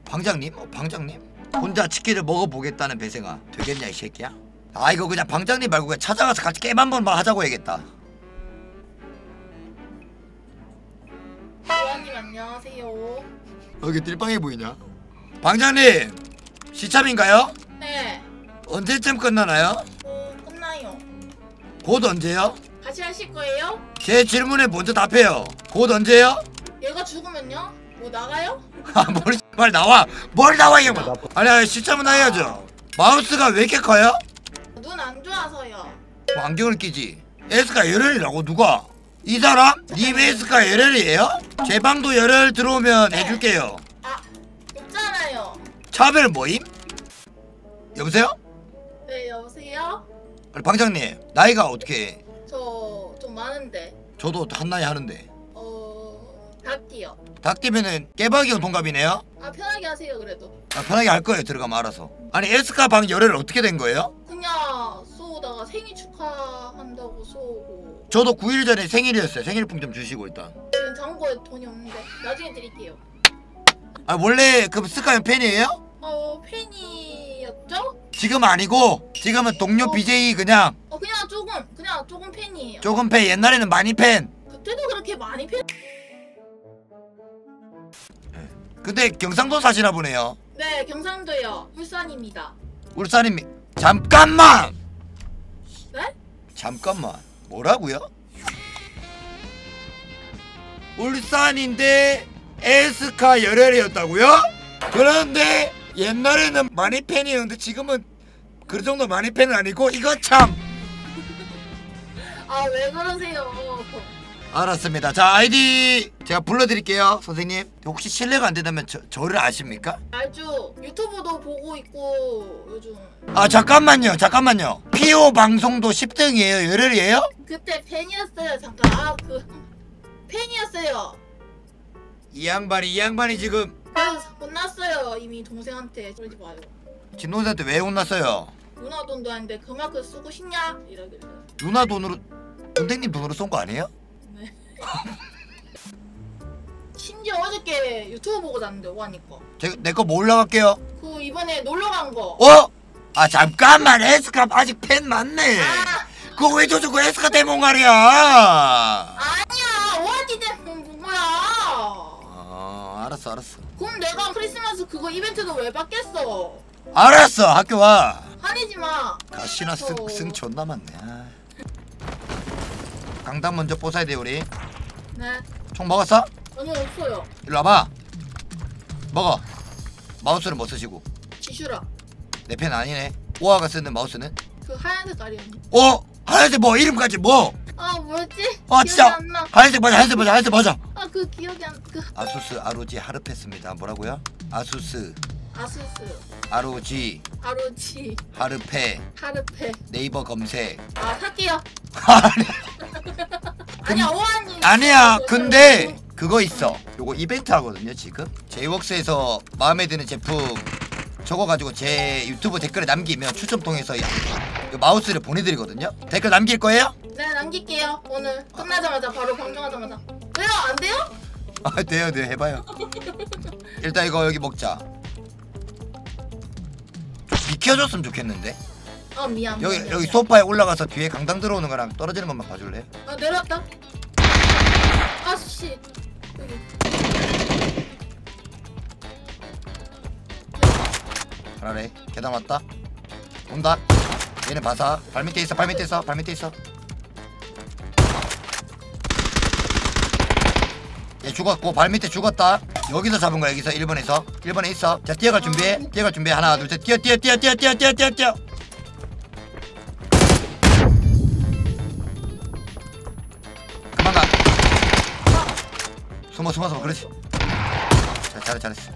방장님? 방장님? 혼자 치킨을 먹어보겠다는 배생아 되겠냐 이 새끼야? 아 이거 그냥 방장님 말고 그냥 찾아가서 같이 게임 한 번만 하자고 해야겠다. 보아님 안녕하세요. 여기 띨빵해 보이냐? 방장님 시참인가요? 네. 언제쯤 끝나나요? 끝나요. 곧 언제요? 같이 하실 거예요? 제 질문에 먼저 답해요. 곧 언제요? 얘가 죽으면요? 뭐 나가요? 아 뭘 나와 뭘 나와 이게 뭐. 아니 시참은 해야죠. 마우스가 왜 이렇게 커요? 눈 안 좋아서요. 뭐 안경을 끼지. 에스카 열혈이라고 누가? 이 사람? 님 에스카 열혈이에요? 제 방도 열혈 들어오면 해줄게요. 아, 있잖아요. 차별 모임? 여보세요? 네, 여보세요? 아니 방장님 나이가 어떻게? 저 좀 많은데. 저도 한나이 하는데. 닭띠요. 닭띠면은 깨박이 형 동갑이네요? 아, 편하게 하세요, 그래도. 아, 편하게 할 거예요 들어가면 알아서. 아니 에스카 방 열혈 어떻게 된 거예요? 그냥 쏘다가 생일 축하한다고 쏘고. 저도 9일 전에 생일이었어요. 생일풍 좀 주시고 일단. 지금 잔고에 돈이 없는데 나중에 드릴게요. 아 원래 그 스카 형 팬이에요? 팬이었죠? 지금 아니고 지금은 동료 BJ 그냥 그냥 조금 팬이에요. 조금 팬. 옛날에는 많이 팬. 그때도 그렇게 많이 팬? 근데 경상도 사시나 보네요. 네, 경상도요. 울산입니다. 울산입니 잠깐만! 네? 잠깐만 뭐라고요? 울산인데 에스카 열혈이었다고요? 그런데 옛날에는 많이 팬이었는데 지금은 그 정도 많이 팬은 아니고 이거 참. 아, 왜 그러세요? 알았습니다. 자 아이디 제가 불러드릴게요 선생님. 혹시 실례가 안 된다면 저를 아십니까? 알죠. 유튜브도 보고 있고 요즘. 아 잠깐만요. 피오 방송도 10등이에요. 열혈이에요? 그때 팬이었어요. 잠깐. 팬이었어요. 이 양반이 지금 그래서 혼났어요. 이미 동생한테. 그러지 마요. 진동생한테 왜 혼났어요? 누나 돈도 아닌데 그만큼 쓰고 싶냐? 이러길래. 누나 돈으로 선생님 돈으로 쏜 거 아니에요? 네. 심지어 어저께 유튜브 보고 잤는데 오하니까. 내 거 뭐 올라갈게요. 그 이번에 놀러 간 거. 어? 아 잠깐만 에스카 아직 팬 많네. 아, 그거 왜 줘줘 그 에스카 대몽알이야. 아니야. 오한이 때문 본 거야. 알았어. 그럼 내가 크리스마스 그거 이벤트도 왜 받겠어? 알았어 학교 와. 화내지 마. 가시나 승 존나 많네. 강당 먼저 뽀사야 돼 우리. 네. 총 먹었어? 아니 없어요. 일로 와봐. 먹어. 마우스는 뭐 쓰시고? 지슈라. 내 펜 아니네. 오아가 쓰는 마우스는? 그 하얀 색깔이었네. 하얀색 뭐 이름까지 뭐? 아 뭐였지? 기억이 진짜 안 나. 하얀색 맞아. 아 그 기억이 안. 그 아수스 ROG 하르페스입니다. 뭐라고요? 아수스 아수스. ROG 아로치. 하르페 하르페. 네이버 검색. 아 살게요. 아니, 아니야 오한이. 아니야 근데 그거 있어. 요거 이벤트 하거든요 지금. 제이웍스에서 마음에 드는 제품 적어가지고 제 유튜브 댓글에 남기면 추첨 통해서 이 마우스를 보내드리거든요. 댓글 남길 거예요? 네 남길게요. 오늘 끝나자마자 바로 방송하자마자. 왜요? 안 돼요? 아 돼요 해봐요. 일단 이거 여기 먹자. 비켜줬으면 좋겠는데. 아 미안. 여기 소파에 올라가서 뒤에 강당 들어오는 거랑 떨어지는 것만 봐줄래? 아 내려왔다. 아씨. 여기. 잘하래. 계단 왔다. 온다. 얘네 봐사. 발 밑에 있어. 얘 죽었고 발 밑에 죽었다. 여기서 잡은 거야. 여기서 1번에 있어. 자 뛰어갈 준비해. 하나 둘 셋. 뛰어. 그만 가. 숨어. 그렇지. 자, 잘했어.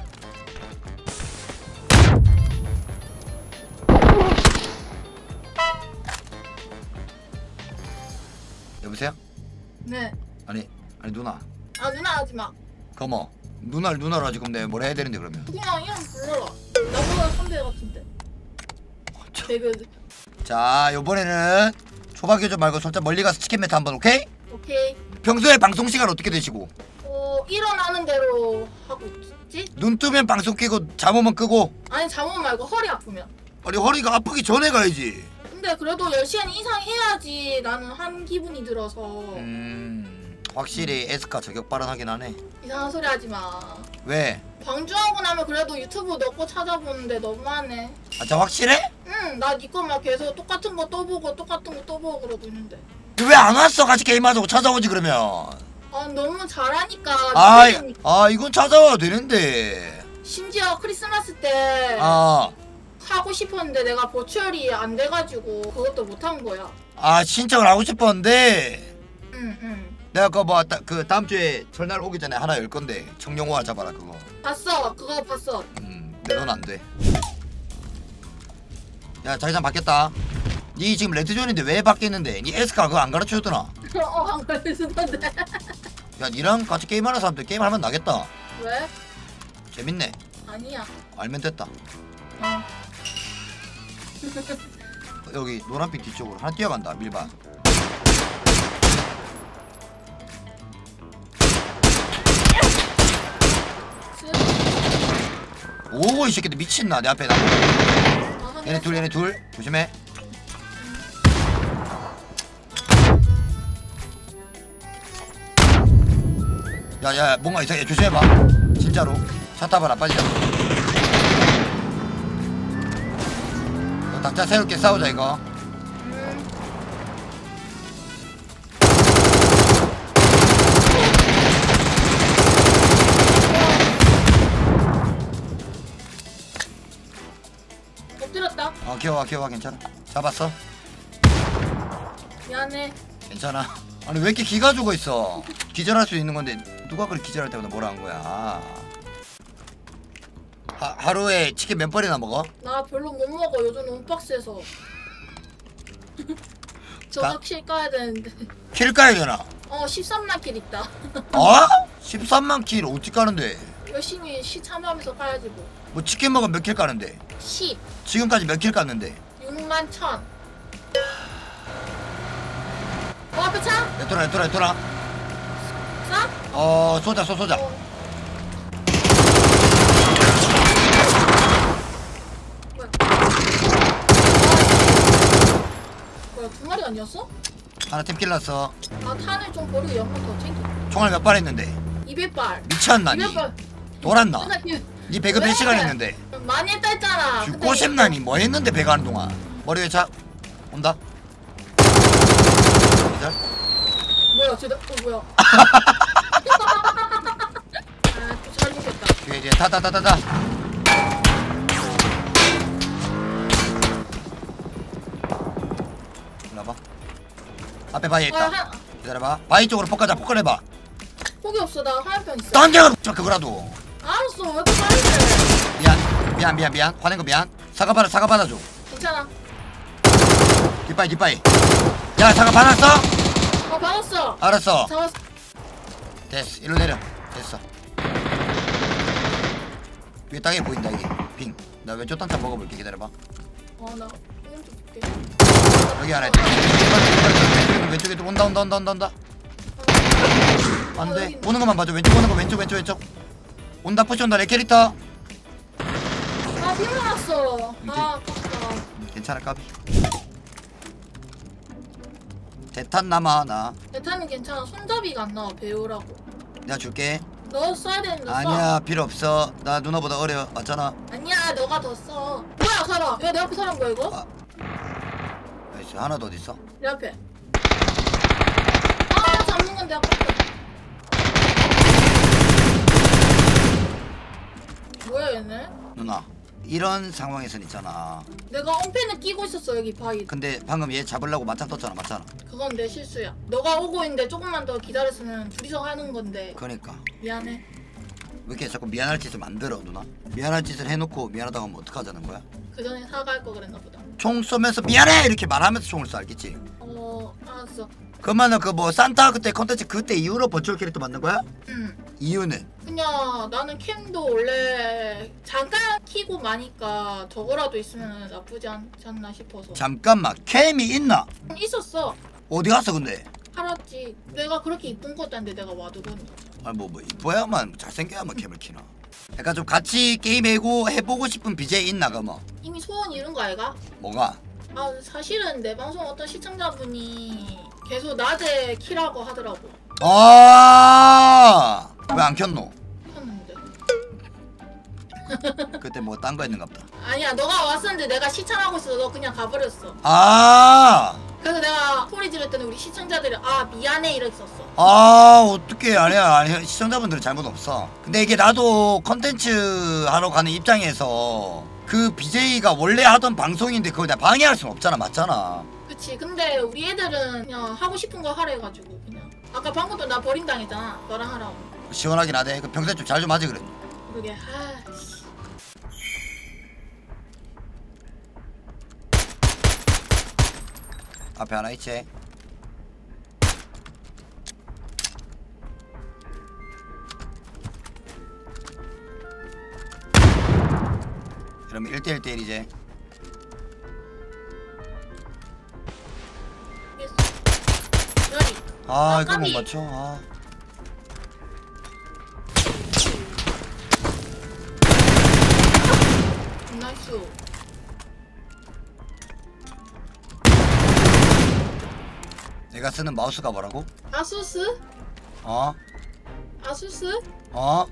여보세요? 네. 아니 누나. 아 누나 하지 마. 거머. 누나로 지금 내가 뭘 해야 되는데 그러면? 그냥 이름 불러라. 나보다 선배 같은데. 배그. 자 요번에는 초밥 교전 말고 살짝 멀리 가서 치킨 매트 한번 오케이? 오케이. 평소에 방송 시간 어떻게 되시고? 일어나는 대로 하고 있지? 눈 뜨면 방송 켜고 잠오면 끄고. 아니 잠옷 말고 허리 아프면. 아니 허리가 아프기 전에 가야지. 근데 그래도 10시간 이상 해야지 나는 한 기분이 들어서. 확실히 에스카 저격 발언하긴 하네. 이상한 소리 하지 마. 왜? 방주하고 나면 그래도 유튜브 넣고 찾아보는데 너무하네. 아 진짜 확실해? 응, 나 니 거 막 계속 똑같은 거 또 보고 똑같은 거 또 보고 그러고 있는데. 왜 안 왔어? 같이 게임하자고 찾아오지 그러면. 아 너무 잘하니까. 아, 믿으니까. 아 이건 찾아와도 되는데. 심지어 크리스마스 때 아, 하고 싶었는데 내가 버추얼이 안 돼가지고 그것도 못 한 거야. 아 신청을 하고 싶었는데 응. 내가 그 다음 주에 설날 오기 전에 하나 열 건데 청룡호화 잡아라 그거. 봤어, 그거 봤어. 내 돈 안 돼. 야 자기장 바뀌었다. 니 지금 레드존인데 왜 바뀌었는데? 니 에스카 그거 안 가르쳐줬더나? 안 그랬었는데. 야 니랑 같이 게임하는 사람들 게임하면 나겠다. 왜? 재밌네. 아니야. 알면 됐다. 어. 여기 노란빛 뒤쪽으로 하나 뛰어간다. 밀반. 오이 새끼들 미친나 내 앞에 나. 얘네 둘 조심해. 야야 뭔가 이상해. 조심해봐 진짜로. 차 타봐라 빠지자. 각자 새롭게 싸우자 이거. 엎드렸다. 귀여워 괜찮아. 잡았어. 미안해. 괜찮아. 아니 왜 이렇게 기가 죽어 있어. 기절할 수 있는 건데 누가 그렇게 기절할 때마다 뭐라 한 거야. 하루에 치킨 몇 번이나 먹어? 나 별로 못 먹어. 요즘 너무 빡세서. 저녁실 까야 되는데. 킬 까야 되나? 13만 킬 있다. 어? 13만 킬 어떻게 까는데? 열심히 시 참여하면서 까야지 뭐. 뭐 치킨 먹으면 몇 킬 까는데? 10. 지금까지 몇 킬 깠는데? 6만 1000. 앞에 차? 돌아. 싸? 쏘자. 뭐야, 두 마리 아니었어? 하나 팀 킬났어. 아, 탄을 좀 버리고 연막 더 챙겨. 총알 몇 발 했는데? 200발. 미쳤나 니? 200발. 돌았나? 니 배그 몇 왜? 시간 했는데? 많이 했다 했잖아. 죽고 근데 싶나니? 뭐 했는데 배가 하는 동안? 머리 위에 차 온다. 기절? 뭐야, 쟤, 뭐야. 아, 잘 생겼다. 뒤에 타타타타타. 일로와봐. 앞에 바위 있다. 기다려봐. 바위 쪽으로 폭가자. 폭가해봐. 폭이 없어, 나 화염병 있어. 던져 그거라도. 알았어, 왜 이렇게 빨리 해? 미안. 화낸 거 미안. 사과 받아줘. 괜찮아. 뒷바위. 야 사과 받았어? 받았어. 알았어. 잡았어. 됐어. 일로 내려. 됐어. 위에 땅에 보인다 이게. 빙. 나 왼쪽 단차 먹어볼게. 기다려봐. 나 오른쪽 볼게. 여기 하나 있다. 왼쪽에 또 온다. 안돼. 여기 있네. 오는 것만 봐줘. 왼쪽 오는 거 왼쪽. 온다. 푸시 온다. 내 캐릭터. 비밀 났어. 아깝다. 괜찮아 까비. 대탄 남아 나. 대타는 괜찮아. 손잡이가 안 나와. 배우라고. 내가 줄게. 너 써야 되는데 써. 아니야 필요 없어. 나 누나보다 어려. 맞잖아. 아니야, 너가 더 써. 뭐야, 사람. 야, 내 앞에 사람 뭐야 이거? 아. 나이스. 하나 더 어디 있어? 내 앞에. 잡는 건데 아깝다. 뭐야 얘네? 누나. 이런 상황에선 있잖아. 내가 엄폐는 끼고 있었어 여기 바위. 근데 방금 얘 잡으려고 맞짱 떴잖아. 맞잖아. 그건 내 실수야. 너가 오고 있는데 조금만 더 기다렸으면 둘이서 하는 건데. 그러니까 미안해. 왜 이렇게 자꾸 미안할 짓을 만들어 누나? 미안할 짓을 해놓고 미안하다고 하면 어떡하자는 거야? 그 전에 사과할 거 그랬나 보다. 총 쏘면서 미안해 이렇게 말하면서 총을 쏴 알겠지? 알았어. 그러면은 그 뭐 산타 그때 컨텐츠 그때 이후로 버추얼 캐릭터 만든 거야? 응. 이유는? 그냥 나는 캠도 원래 잠깐 키고 마니까 저거라도 있으면 나쁘지 않지 않나 싶어서. 잠깐만 캠이 있나? 있었어. 어디 갔어 근데? 팔았지. 내가 그렇게 이쁜 것도 아닌데 내가 와두고니. 아니 뭐 이뻐야만 잘생겨야만 캠을 키나. 약간 좀 같이 게임해고 해보고 싶은 BJ 있나 그뭐? 이미 소원 이룬 거 아이가? 뭐가? 아 사실은 내 방송 어떤 시청자분이 계속 낮에 키라고 하더라고. 아, 왜 안 켰노? 켰는데. 그때 뭐 딴 거 했는가 보다. 아니야 너가 왔었는데 내가 시청하고 있어서 너 그냥 가버렸어. 아, 그래서 내가 소리 지를 때는 우리 시청자들이 아 미안해 이랬었어. 아, 어떡해. 아니야. 시청자분들은 잘못 없어. 근데 이게 나도 컨텐츠 하러 가는 입장에서 그 BJ가 원래 하던 방송인데 그걸 내가 방해할 순 없잖아. 맞잖아. 그치. 근데 우리 애들은 그냥 하고 싶은 거 하래 가지고 그냥. 아까 방금도 나 버림당했잖아. 너랑 하라고. 시원하긴 하대. 그 평소에 좀 잘 좀 하지 그래. 그러게. 아씨. 앞에 하나 있지. 그러면 1대1 1이제. 열이. 아, 아, 이걸 못 까비. 맞춰. 아. 나이스. 내가 쓰는 마우스가 뭐라고? 아수스? 어? 아수스? 어?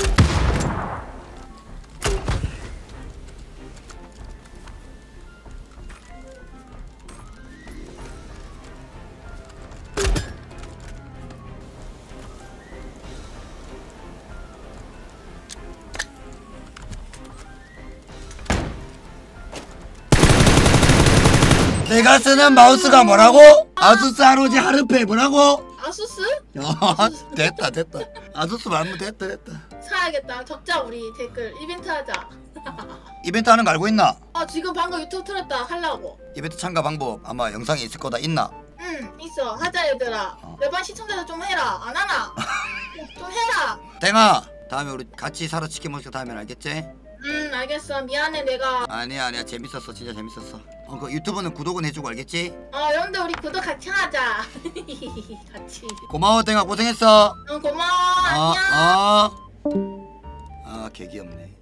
내가 쓰는 마우스가 뭐라고? 아수스 ROG 하르페 뭐라고? 아수스? 야, 됐다. 아수스 말면 됐다. 사야겠다. 적자 우리 댓글 이벤트 하자. 이벤트 하는 거 알고 있나? 아 지금 방금 유튜브 틀었다 하려고. 이벤트 참가 방법 아마 영상에 있을 거다. 있나? 응 있어. 하자 얘들아. 내 반 시청자들 좀 해라. 안 하나? 좀 해라. 땡아, 다음에 우리 같이 사러 치킨 먹자. 다음엔 알겠지? 알겠어. 미안해 내가. 아니야 재밌었어. 진짜 재밌었어. 그 유튜브는 구독은 해주고 알겠지? 여러분들 우리 구독 같이 하자. 같이. 고마워 땡아, 고생했어. 고마워. 안녕. 아, 개 귀엽네.